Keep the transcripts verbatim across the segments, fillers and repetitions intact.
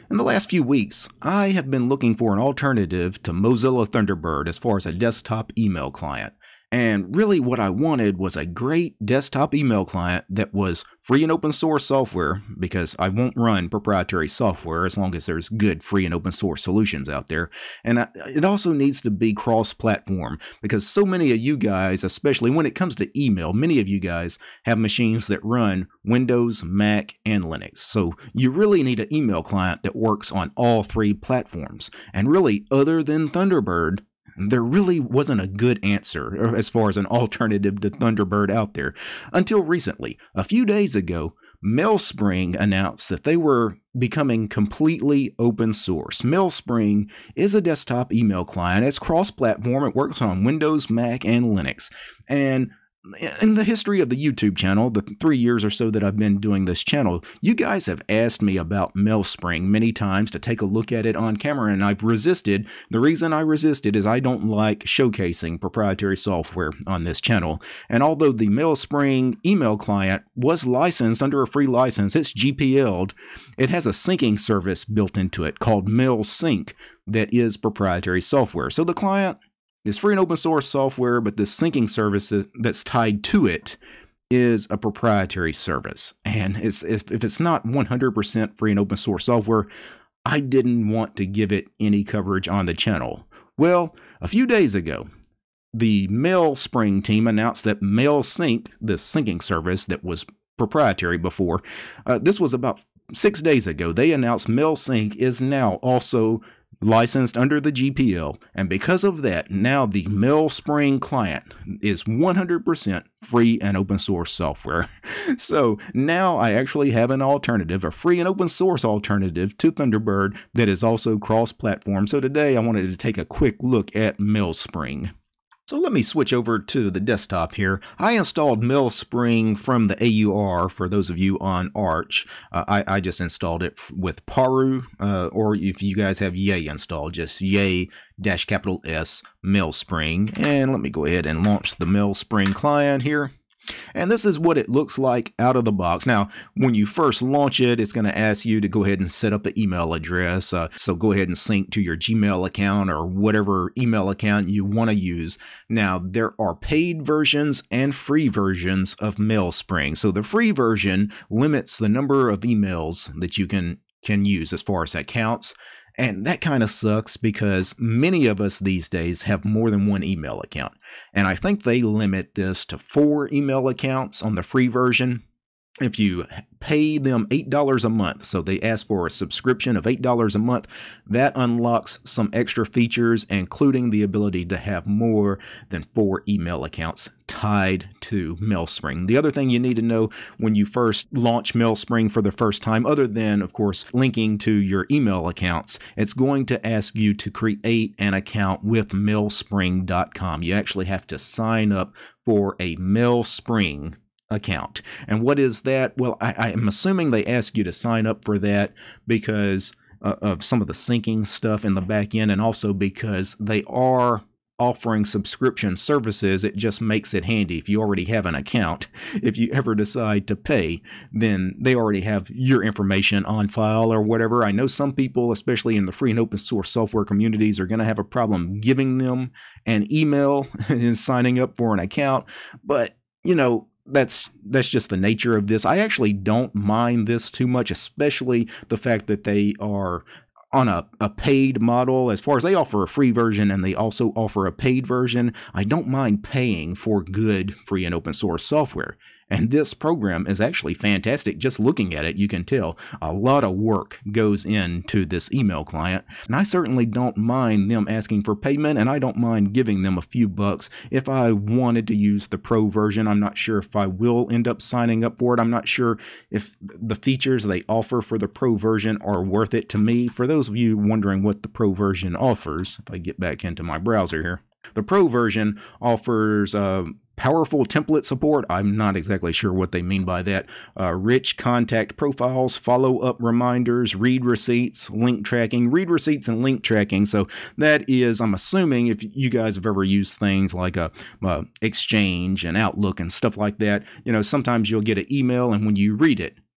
In the last few weeks, I have been looking for an alternative to Mozilla Thunderbird as far as a desktop email client. And really what I wanted was a great desktop email client that was free and open source software, because I won't run proprietary software as long as there's good free and open source solutions out there. And it also needs to be cross-platform, because so many of you guys, especially when it comes to email, many of you guys have machines that run Windows, Mac, and Linux. So you really need an email client that works on all three platforms. And really, other than Thunderbird, there really wasn't a good answer as far as an alternative to Thunderbird out there until recently. A few days ago, Mailspring announced that they were becoming completely open source. Mailspring is a desktop email client. It's cross-platform. It works on Windows, Mac, and Linux. And in the history of the YouTube channel, the three years or so that I've been doing this channel, you guys have asked me about Mailspring many times to take a look at it on camera, and I've resisted. The reason I resisted is I don't like showcasing proprietary software on this channel. And although the Mailspring email client was licensed under a free license, it's G P L'd, it has a syncing service built into it called MailSync that is proprietary software. So the client is free and open source software, but the syncing service that's tied to it is a proprietary service. And it's, if it's not one hundred percent free and open source software, I didn't want to give it any coverage on the channel. Well, a few days ago, the Mailspring team announced that MailSync, the syncing service that was proprietary before, uh, this was about six days ago, they announced MailSync is now also licensed under the G P L, and because of that, now the Mailspring client is one hundred percent free and open source software. So now I actually have an alternative, a free and open source alternative to Thunderbird that is also cross-platform. So today I wanted to take a quick look at Mailspring. So let me switch over to the desktop here. I installed Mailspring from the A U R for those of you on Arch. Uh, I, I just installed it with Paru, uh, or if you guys have Yay installed, just Yay dash capital S Mailspring. And let me go ahead and launch the Mailspring client here. And this is what it looks like out of the box. Now, when you first launch it, it's going to ask you to go ahead and set up an email address. Uh, so go ahead and sync to your Gmail account or whatever email account you want to use. Now, there are paid versions and free versions of Mailspring. So the free version limits the number of emails that you can, can use as far as accounts. And that kind of sucks because many of us these days have more than one email account. And I think they limit this to four email accounts on the free version. If you pay them eight dollars a month, so they ask for a subscription of eight dollars a month, that unlocks some extra features, including the ability to have more than four email accounts tied to Mailspring. The other thing you need to know when you first launch Mailspring for the first time, other than, of course, linking to your email accounts, it's going to ask you to create an account with Mailspring dot com. You actually have to sign up for a Mailspring account. And what is that? Well, I, I'm assuming they ask you to sign up for that because uh, of some of the syncing stuff in the back end, and also because they are offering subscription services. It just makes it handy if you already have an account. If you ever decide to pay, then they already have your information on file or whatever. I know some people, especially in the free and open source software communities, are going to have a problem giving them an email and signing up for an account. But, you know, That's that's just the nature of this. I actually don't mind this too much, especially the fact that they are on a, a paid model. As far as they offer a free version and they also offer a paid version, I don't mind paying for good free and open source software. And this program is actually fantastic. Just looking at it, you can tell a lot of work goes into this email client. And I certainly don't mind them asking for payment, and I don't mind giving them a few bucks if I wanted to use the pro version. I'm not sure if I will end up signing up for it. I'm not sure if the features they offer for the pro version are worth it to me. For those of you wondering what the pro version offers, if I get back into my browser here, the pro version offers uh, powerful template support. I'm not exactly sure what they mean by that. Uh, rich contact profiles, follow-up reminders, read receipts, link tracking, read receipts and link tracking. So that is, I'm assuming, if you guys have ever used things like a, a Exchange and Outlook and stuff like that, you know, sometimes you'll get an email, and when you read it,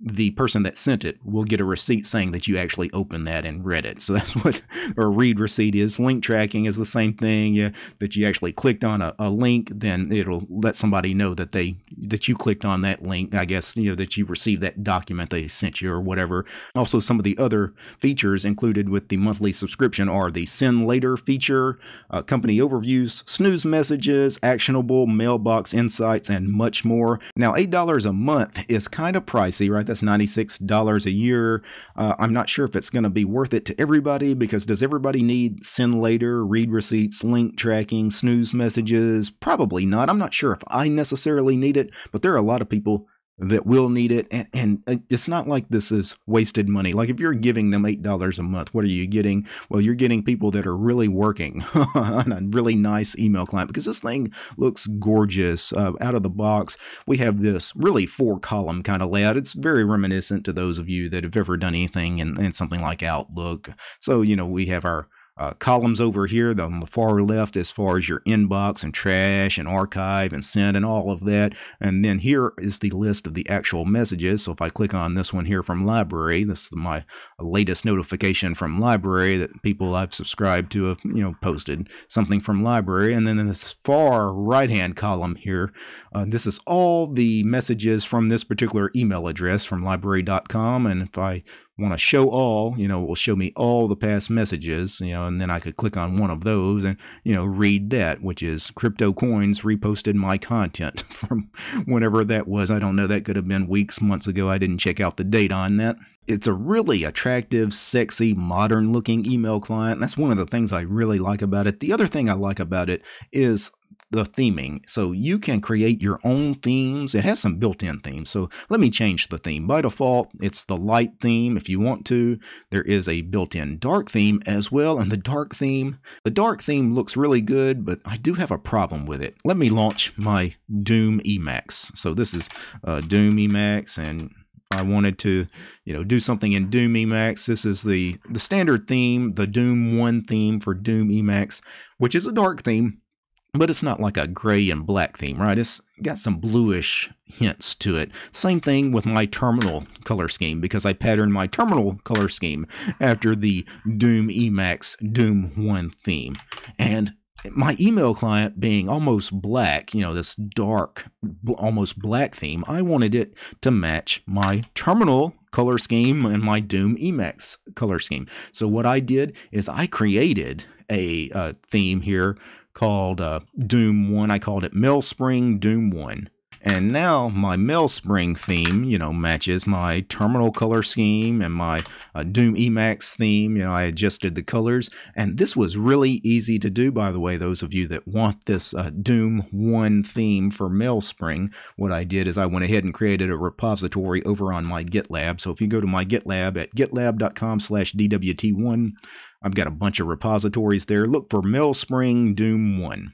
the person that sent it will get a receipt saying that you actually opened that and read it. So that's what a read receipt is. Link tracking is the same thing. Yeah, that you actually clicked on a, a link, then it'll let somebody know that they that you clicked on that link. I guess, you know, that you received that document they sent you or whatever. Also, some of the other features included with the monthly subscription are the send later feature, uh, company overviews, snooze messages, actionable mailbox insights, and much more. Now, eight dollars a month is kind of pricey, right? That's ninety-six dollars a year. Uh, I'm not sure if it's going to be worth it to everybody, because does everybody need send later, read receipts, link tracking, snooze messages? Probably not. I'm not sure if I necessarily need it, but there are a lot of people that will need it. And, and it's not like this is wasted money. Like if you're giving them eight dollars a month, what are you getting? Well, you're getting people that are really working on a really nice email client, because this thing looks gorgeous uh, out of the box. We have this really four column kind of layout. It's very reminiscent to those of you that have ever done anything in, in something like Outlook. So, you know, we have our Uh, columns over here on the far left as far as your inbox and trash and archive and send and all of that. And then here is the list of the actual messages. So if I click on this one here from Library, this is my latest notification from Library that people I've subscribed to have, you know, posted something from Library. And then in this far right hand column here, uh, this is all the messages from this particular email address from library dot com. And if I want to show all, you know, it will show me all the past messages, you know, and then I could click on one of those and, you know, read that, which is Crypto Coins reposted my content from whenever that was. I don't know. That could have been weeks, months ago. I didn't check out the date on that. It's a really attractive, sexy, modern looking email client. That's one of the things I really like about it. The other thing I like about it is the theming. So you can create your own themes. It has some built-in themes. So let me change the theme. By default, it's the light theme. If you want to, there is a built-in dark theme as well. And the dark theme, the dark theme looks really good, but I do have a problem with it. Let me launch my Doom Emacs. So this is uh, Doom Emacs, and I wanted to, you know, do something in Doom Emacs. This is the, the standard theme, the Doom one theme for Doom Emacs, which is a dark theme. But it's not like a gray and black theme, right? It's got some bluish hints to it. Same thing with my terminal color scheme, because I patterned my terminal color scheme after the Doom Emacs Doom one theme. And my email client being almost black, you know, this dark, almost black theme, I wanted it to match my terminal color scheme and my Doom Emacs color scheme. So what I did is I created a uh, theme here called uh, Doom one. I called it Mailspring Doom one. And now my Mailspring theme, you know, matches my terminal color scheme and my uh, Doom Emacs theme. You know, I adjusted the colors. And this was really easy to do, by the way, those of you that want this uh, Doom one theme for Mailspring. What I did is I went ahead and created a repository over on my GitLab. So if you go to my GitLab at gitlab dot com slash D W T one, I've got a bunch of repositories there. Look for Mailspring Doom one.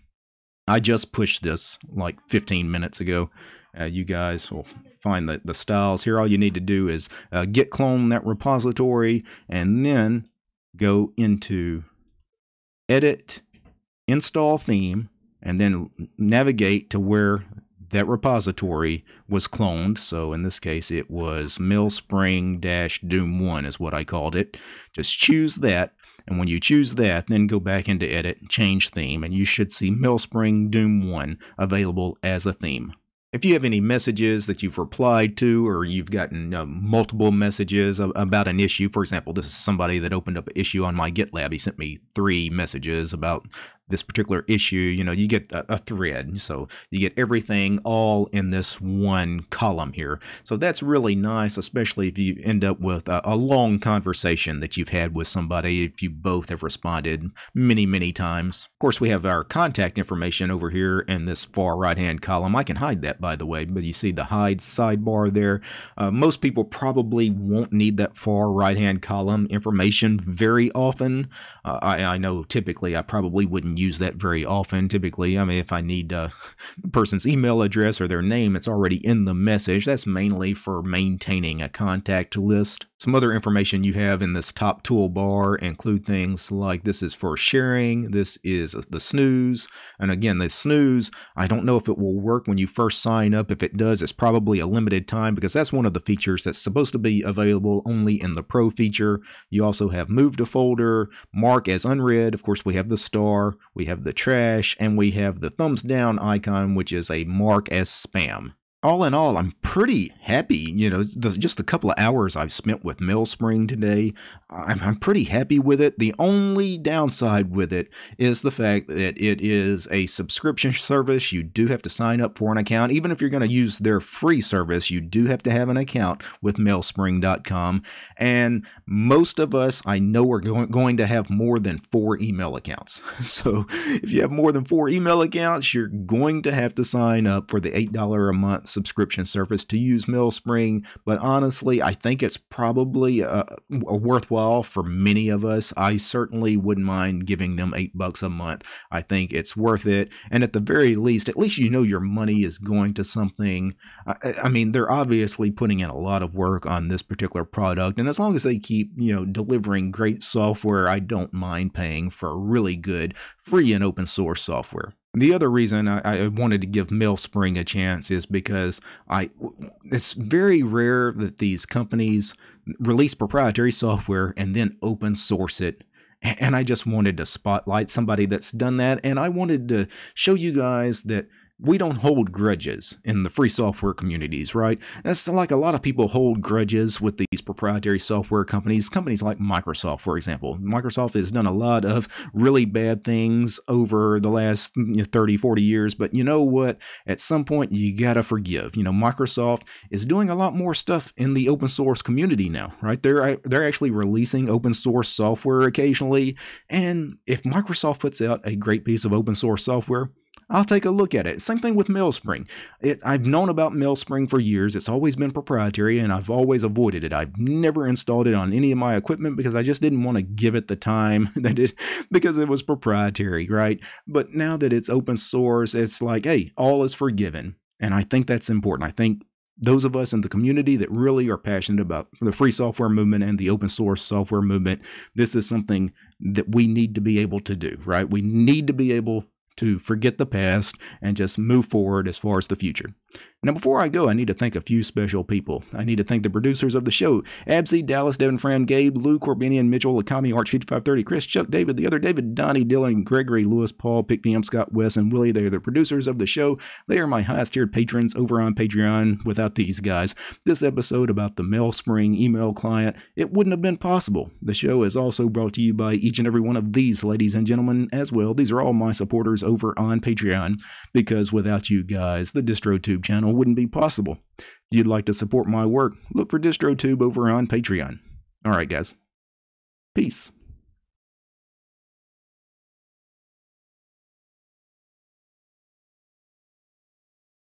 I just pushed this like fifteen minutes ago. Uh, you guys will find the, the styles here. All you need to do is uh, git clone that repository and then go into Edit, Install Theme, and then navigate to where that repository was cloned. So in this case, it was Mailspring-Doom one is what I called it. Just choose that. And when you choose that, then go back into Edit, change theme, and you should see Mailspring Doom one available as a theme. If you have any messages that you've replied to, or you've gotten uh, multiple messages about an issue, for example, this is somebody that opened up an issue on my GitLab. He sent me three messages about this particular issue. You know, you get a, a thread, so you get everything all in this one column here. So that's really nice, especially if you end up with a, a long conversation that you've had with somebody, if you both have responded many, many times. Of course, we have our contact information over here in this far right-hand column. I can hide that, by the way, but you see the hide sidebar there. Uh, most people probably won't need that far right-hand column information very often. Uh, I, I know typically I probably wouldn't use that very often. Typically, I mean, if I need uh, the person's email address or their name, it's already in the message. That's mainly for maintaining a contact list. Some other information you have in this top toolbar include things like this is for sharing, this is the snooze, and again, the snooze, I don't know if it will work when you first sign up. If it does, it's probably a limited time because that's one of the features that's supposed to be available only in the Pro feature. You also have move to folder, mark as unread, of course we have the star, we have the trash, and we have the thumbs down icon, which is a mark as spam. All in all, I'm pretty happy. You know, the, just a couple of hours I've spent with Mailspring today, I'm, I'm pretty happy with it. The only downside with it is the fact that it is a subscription service. You do have to sign up for an account. Even if you're going to use their free service, you do have to have an account with mailspring dot com. And most of us, I know, are going, going to have more than four email accounts. So if you have more than four email accounts, you're going to have to sign up for the eight dollars a month subscription service to use Mailspring. But honestly, I think it's probably a, a worthwhile for many of us. I certainly wouldn't mind giving them eight bucks a month. I think it's worth it. And at the very least, at least you know your money is going to something. I, I mean, they're obviously putting in a lot of work on this particular product. And as long as they keep, you know, delivering great software, I don't mind paying for really good free and open source software. The other reason I, I wanted to give Mailspring a chance is because I it's very rare that these companies release proprietary software and then open source it. And I just wanted to spotlight somebody that's done that. And I wanted to show you guys that we don't hold grudges in the free software communities, right? That's like a lot of people hold grudges with these proprietary software companies, companies like Microsoft, for example. Microsoft has done a lot of really bad things over the last thirty, forty years, but you know what? At some point, you gotta forgive. You know, Microsoft is doing a lot more stuff in the open source community now, right? They're, they're actually releasing open source software occasionally, and if Microsoft puts out a great piece of open source software, I'll take a look at it. Same thing with Mailspring. It, I've known about Mailspring for years. It's always been proprietary, and I've always avoided it. I've never installed it on any of my equipment because I just didn't want to give it the time that it, because it was proprietary, right? But now that it's open source, it's like, hey, all is forgiven. And I think that's important. I think those of us in the community that really are passionate about the free software movement and the open source software movement, this is something that we need to be able to do, right? We need to be able to forget the past and just move forward as far as the future. Now, before I go, I need to thank a few special people. I need to thank the producers of the show: Absy, Dallas, Devin, Fran, Gabe, Lou, Corbinian, Mitchell, Akami, Arch fifty-five thirty, Chris, Chuck, David, the other David, Donnie, Dylan, Gregory, Lewis, Paul, Pick P M, Scott, Wes, and Willie. They are the producers of the show. They are my highest tiered patrons over on Patreon. Without these guys, this episode about the Mailspring email client, it wouldn't have been possible. The show is also brought to you by each and every one of these ladies and gentlemen as well. These are all my supporters over on Patreon, because without you guys, the DistroTube channel wouldn't be possible. If you'd like to support my work, look for DistroTube over on Patreon. All right, guys. Peace.